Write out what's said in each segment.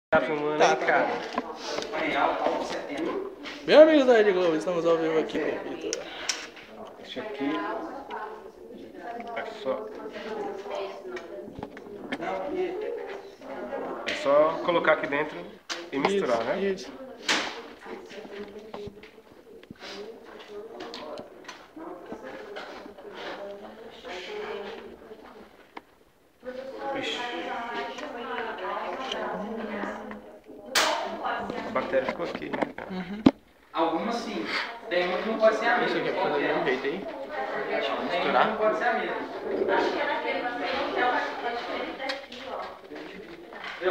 Tá filmando Tá, aí, tá cara? Meu amigo da Rede Globo, estamos ao vivo aqui com o Vitor. Esse aqui é só colocar aqui dentro e misturar, né? Isso. Ixi. A bactéria ficou aqui, né? Uhum. Algumas sim. Tem uma que não pode ser a mesma. Isso aqui é pra fazer do mesmo jeito aí. Misturar? Não pode ser a mesma. Viu?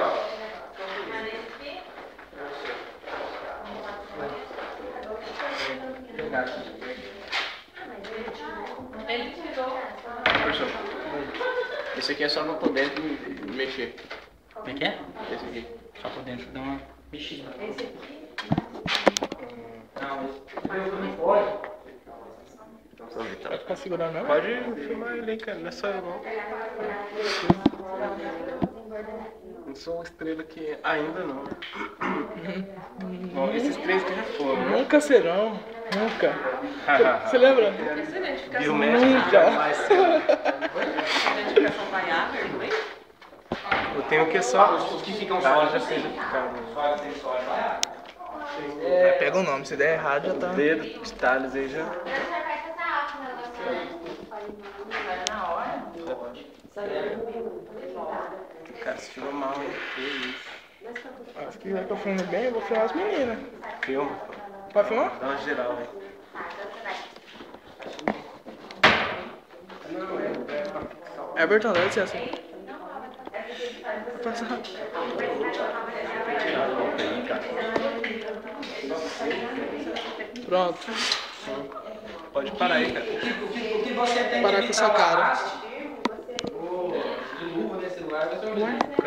Ele tirou. Professor, esse aqui é só pra poder mexer. Como é que é? Esse aqui. Só por dentro dá uma mexida. Esse aqui. Não, esse não pode. Vai ficar segurando mesmo? Pode filmar ele aí, cara. Não é só eu, não. Não sou uma estrela que ainda não. Bom, esses três que já foram, né? Nunca serão. Nunca. Você lembra? Essa identificação Nunca. mais cedo. identificação vaiável, inglês? Eu tenho que só... Os que ficam Tá, sólidos já assim. fez aqui, Sólidos tem sólido. Pega o nome, se der errado já tá. dedo de Thales aí já. Na hora? Cara, se tirou mal, hein? Que isso. Ah, se quiser que eu filme bem, eu vou filmar as meninas. Filma. Pode filmar? Dá uma geral aí. Everton, dá licença. Passar. Pronto. Pode parar aí, cara. O que você tem Parar que com essa cara. de luva nesse lugar vai ser o mesmo.